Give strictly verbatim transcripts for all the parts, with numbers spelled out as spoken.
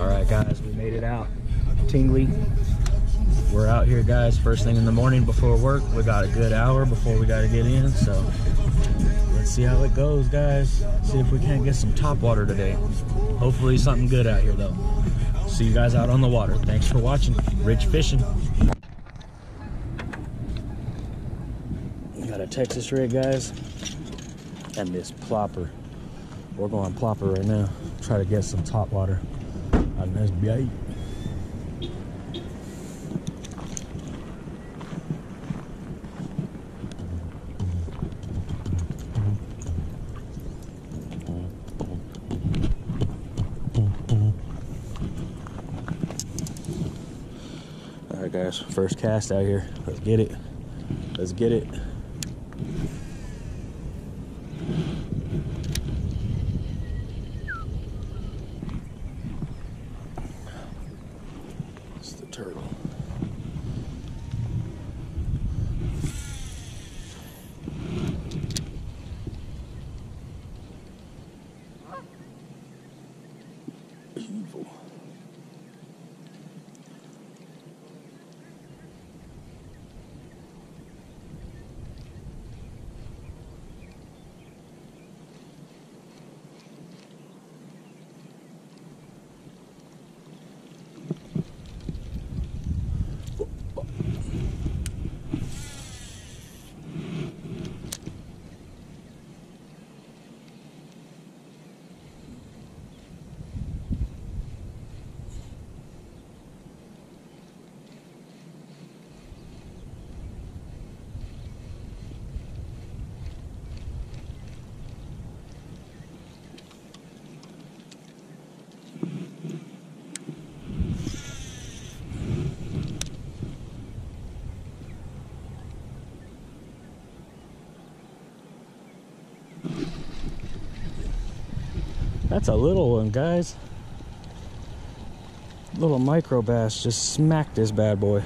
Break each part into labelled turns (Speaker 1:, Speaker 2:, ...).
Speaker 1: Alright guys, we made it out. Tingley. We're out here guys, first thing in the morning before work. We got a good hour before we gotta get in, so let's see how it goes guys. See if we can't get some top water today. Hopefully something good out here though. See you guys out on the water. Thanks for watching. Rich Fishing. We got a Texas rig guys, and this plopper. We're going plopper right now. Try to get some top water on this bait. All right guys, first cast out here. Let's get it. Let's get it. It's the turtle. Evil. That's a little one, guys. Little micro bass just smacked this bad boy.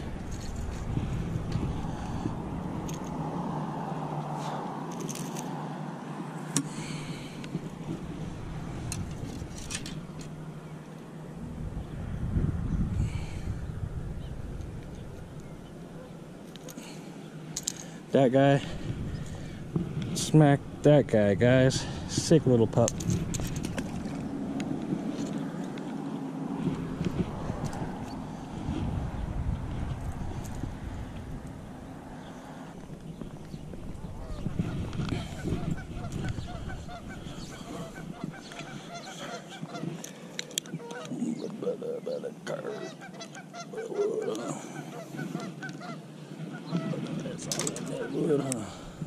Speaker 1: That guy smacked that guy, guys. Sick little pup. Wood, huh?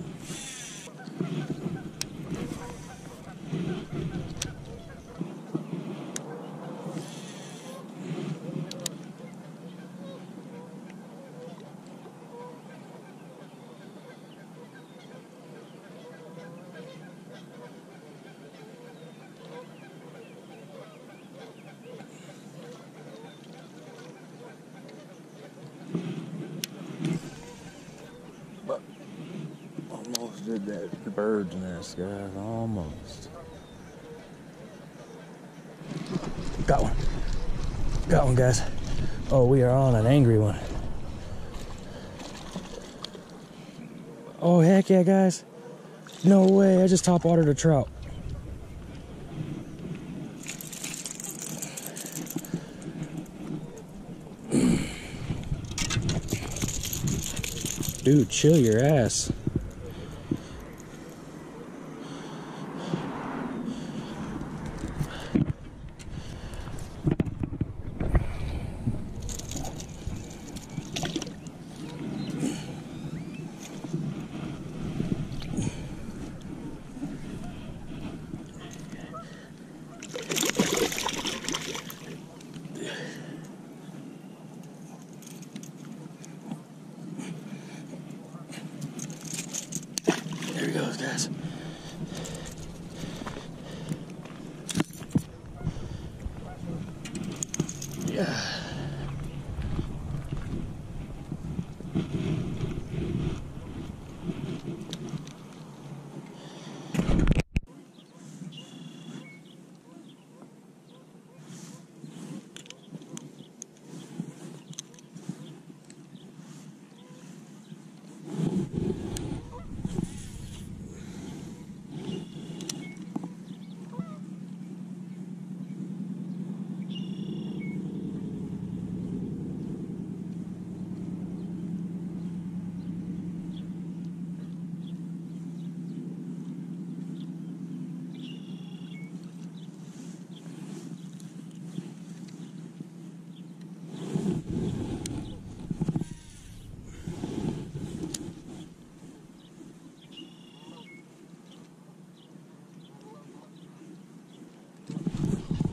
Speaker 1: Almost did that bird's nest, guys. Almost. Got one. Got one, guys. Oh, we are on an angry one. Oh, heck yeah, guys. No way. I just top watered a trout. Dude, chill your ass. There he goes, guys. Yeah.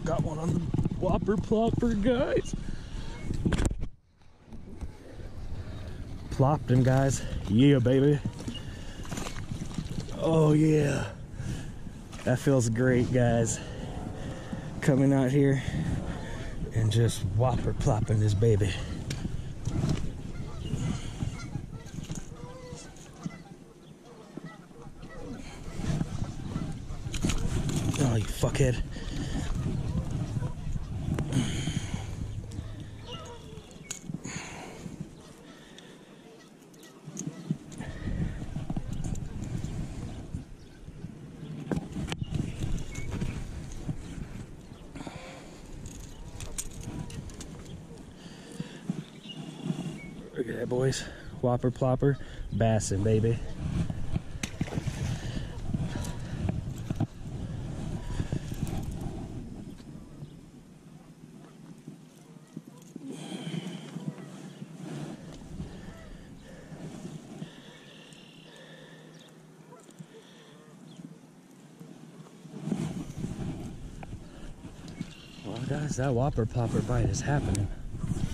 Speaker 1: Got one on the whopper plopper, guys. Plopped him, guys. Yeah, baby. Oh yeah, that feels great, guys. Coming out here and just whopper plopping this baby. Oh, you fuckhead. Look at that, boys. Whopper plopper, bassin', baby. Well, guys, that whopper plopper bite is happening.